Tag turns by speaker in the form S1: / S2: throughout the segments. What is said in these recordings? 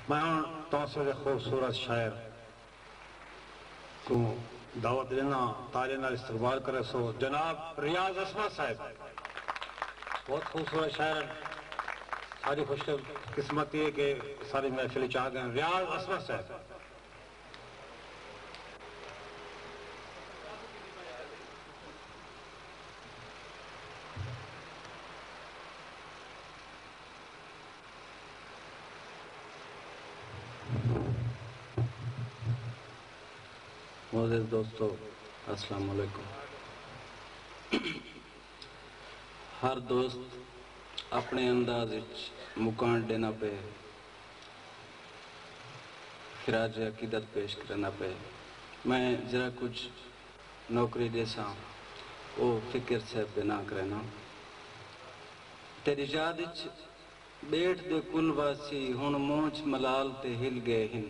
S1: میں توسط خوبصورت شاعر کو دعوت دینا تالے نال استقبال کرے سو جناب ریاض عصمت صاحب بہت خوبصورت شاعر ساری خوش قسمت یہ کہ ساری محفل چاہ گئے ریاض عصمت صاحب معزز دوستو السلام علیکم ہر دوست اپنے انداز مکان دینا پہ خراج عقیدت پیش کرنا پہ میں ذرا کچھ نوکری دیسا او فکر سے بنا کرنا تیری یاد بیٹھ دے کل واسی ہن مونچ ملال تے ہل گئے ہن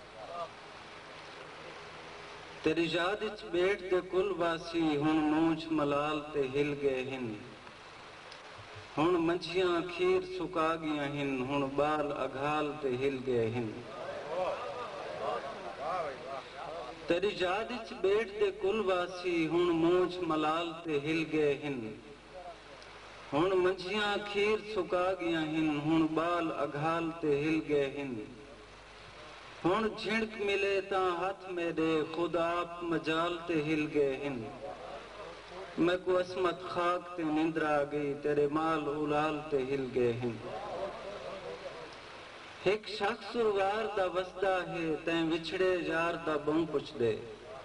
S1: تیری یاد بیٹھ دے کل واسی ہن مونچ ملال تے ہل گئے ہن ہن منجیاں کھیر سکا گیا ہن ہن بال اگھال تے ہل گئے ہن تیری یاد بیٹھ دے کل واسی ہن مونچ ملال تے ہل گئے ہن ہن منجیاں کھیر سکا گیا ہن ہن بال اگھال تے ہل گئے ہن ہن جھنک ملے تاں ہاتھ میرے خود آپ مجال تے ہل گئے ہن میں کو عصمت خاک تے نندر آ گئی تیرے مال اولال تے ہل گئے ہن ایک شخص سروار دا وسدا ہے تیں وچھڑے یار دا بہوں پچھ دے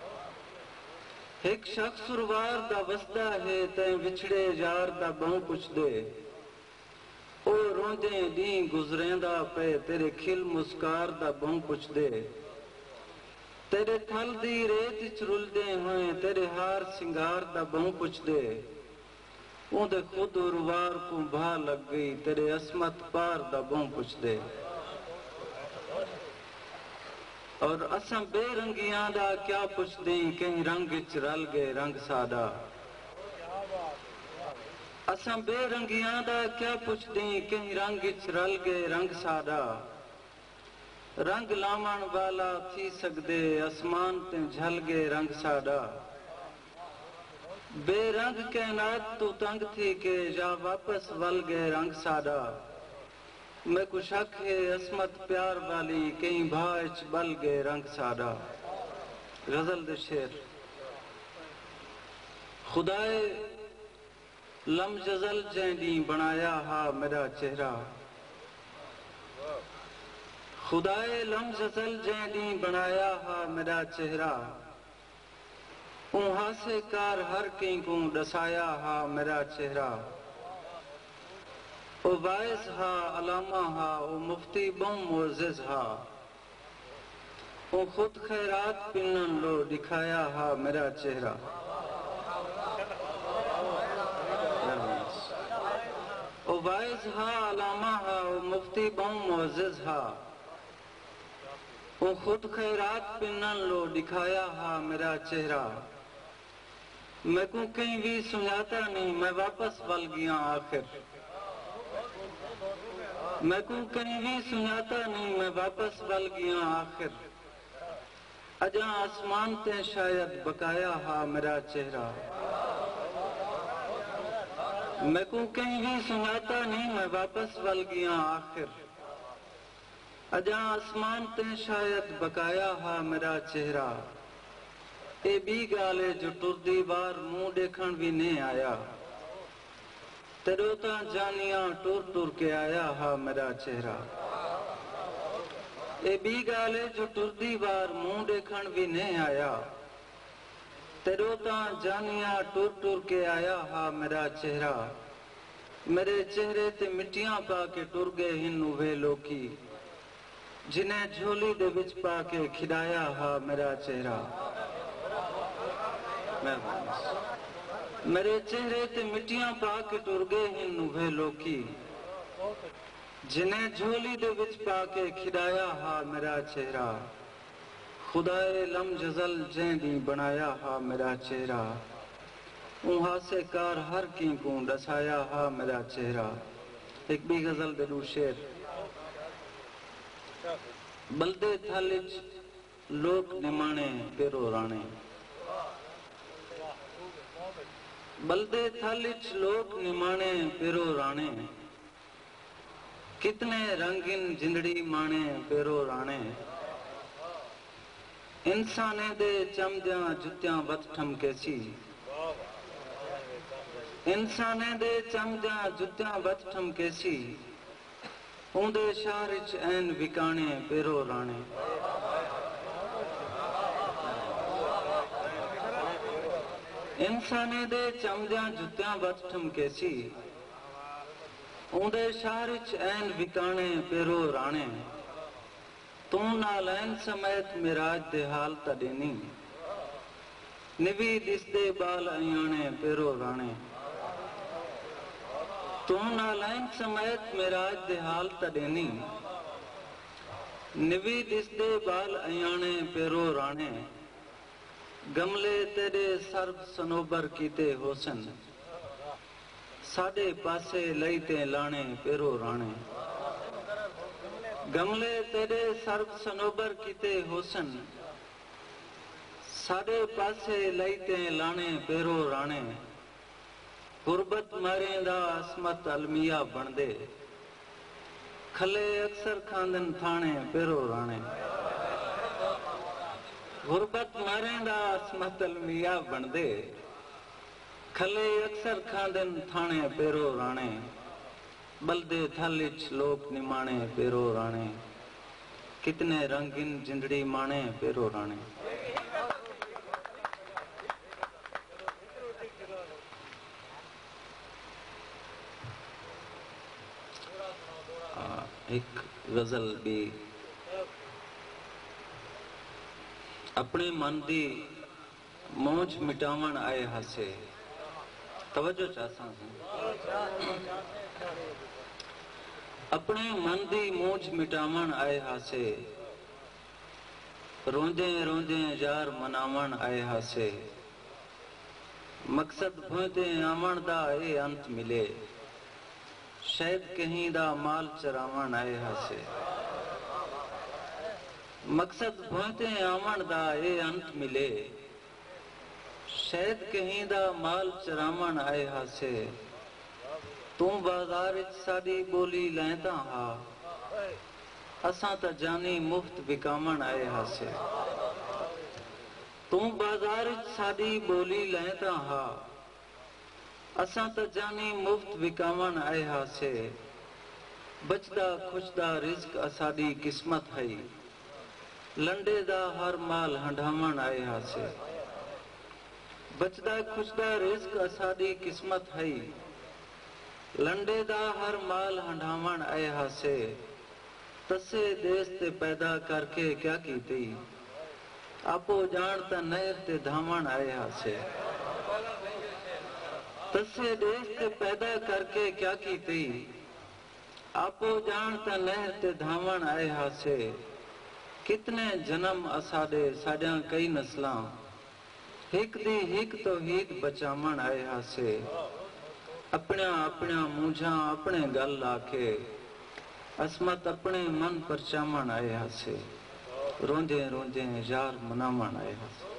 S1: ایک شخص سروار دا وسدا ہے تیں وچھڑے یار دا بہوں پچھ دے او روندے دیں گزریں دا پہ تیرے کھل مسکار دا بہوں پچھ دے تیرے تھل دی ریت چرل دے ہوئیں تیرے ہار سنگار دا بہوں پچھ دے اون دے خود روار کو بھا لگ گئی تیرے عصمت پار دا بہوں پچھ دے اور اساں بے رنگیاں دا کیا پچھ دیں کہیں رنگ چرل گئے رنگ سادہ اساں بے رنگیاں دا کیا پچھ دیں کہیں رنگ چرل گئے رنگ سادہ رنگ لامان والا تھی سکدے اسمان تے جھل گئے رنگ سادہ بے رنگ کائنات تو تنگ تھی کہ جا واپس ول گئے رنگ سادہ میں کو شک ہے عصمت پیار والی کہیں بھاچ بل گئے رنگ سادہ غزل دے شعر خدائے لم جزل جیندی بنایا ہا میرا چہرہ خدائے لم جزل جیندی بنایا ہا میرا چہرہ اونہا سے کار ہر کہیں کو ڈسایا ہا میرا چہرہ او باعث ہا علامہ ہا او مفتی بم معزز ہا او خود خیرات پنن لو دکھایا ہا میرا چہرہ او باعث ہا علامہ ہا او مفتی بم معزز ہا او خود خیرات پنن لو دکھایا ہا میرا چہرہ میں کو کہیں بھی سنجاتا نہیں میں واپس ول گیا آخر میں کو کہیں بھی سنجاتا نہیں میں واپس ول گیا آخر اجاں آسمان تے شاید بقایا ہا میرا چہرہ میں کو کہیں بھی سنجاتا نہیں میں واپس ول گیا آخر اجاں آسمان تے شاید بقایا ہا میرا چہرہ اے بھی گالے جو ٹردی بار منہ دیکھن بھی نہیں آیا تیرو تاں جانیاں ٹور ٹور کے آیا ہا میرا چہرہ اے بھی گالے جو ٹردی بار منہ دیکھن بھی نہیں آیا تیرو تاں جانیاں ٹور ٹور کے آیا ہا میرا چہرہ میرے چہرے تے مٹیاں پا کے ٹر گئے ہن اوہے لوکی جنہیں جھولی دے وچ پا کے کھڈایا ہا میرا چہرہ میرے چہرے تے مٹیاں پا کے ٹر گئے ہن اوہے لوکی جنہیں جھولی دے وچ پا کے کھڈایا ہا میرا چہرہ خدائے لم جزل جیندی بنایا ہا میرا چہرہ اونہا سے کار ہر کی کو ڈسایا ہا میرا چہرہ ایک بھی غزل دے دو شعر बलदे थालिच लोक निमाणे पेरो राणे बलदे थालिच लोक निमाणे पेरो राणे कितने रंगीन जिंदड़ी माणे पेरो राणे इंसाने दे चमदियां जुत्तियां वत ठमकेसी इंसाने दे चमदियां जुत्तियां वत ठमकेसी ऊंदे शहर च ऐन विकाणे पेरो राणे इंसाने दे चमदियां जुत्तियां वत ठमकेसी ऊंदे शहर च ऐन विकाणे पेरो राणे तू नालैन समेत मिराज दे हाल तडेनी निवी दिसदे बाल अयाणे पेरो राणे तू नालैन समेत मिराज दे हाल तडेनी निवी दिसदे बाल अयाणे पेरो राणे गमले तेरे सर्ब सनोबर कीते होसन साडे पासे लई ते लाणे पेरो राणे गमले तेरे सर्ब सनोबर कीते होसन साडे पासे लई ते लाणे पेरो राणे गुरबत मारेंदा असमत अलमिया बनदे खले अक्सर खांदन थाणे पेरो राणे गुरबत मारेंदा असमत अलमिया बनदे खले अक्सर खांदन थाणे पेरो राणे बलदे थालिच लोक निमाणे पेरो राणे कितने रंगीन जिंदड़ी माणे पेरो राणे एक गजल भी अपने मन दी मौज मिटावन आए हासे तवज्जो चाहता हूं अपने मन दी मौज मिटावन आए हासे रोंदे रोंदे यार मनावन आए हासे मकसद भोंदे आवन दा ए अंत मिले शायद कहीं दा माल चरावन आए हासे मकसद भोंदे आवन दा ए अंत मिले शायद कहीं दा माल चरावन आए हासे तू बाजार च साडी बोली लैंदा हा असां त जानी मुफ्त विकावन आए हासे तू बाजार च साडी बोली लैंदा हा असां त जानी मुफ्त विकावन आए हासे बचदा खुशदा रिज़्क असाडी किस्मत है लंडे दा हर माल हंडावन आए हासे बचदा खुशदा रिज़्क असाडी किस्मत है लंडे दा हर माल हंडावन आए हासे तसे देश ते पैदा करके क्या कीती आपो जान ता नहर ते धावन आए हासे तसे देश ते पैदा करके क्या कीती आपो जान ता नहर ते धावन आए हासे कितने जन्म असाडे साडियां कई नस्लां हिक दी हिक तौहीद बचावन आए हासे अपना अपना मूंझां अपने गल आखे असमत अपने मन परचावन आए हासे रोंदे रोंदे यार मनावन आए हासे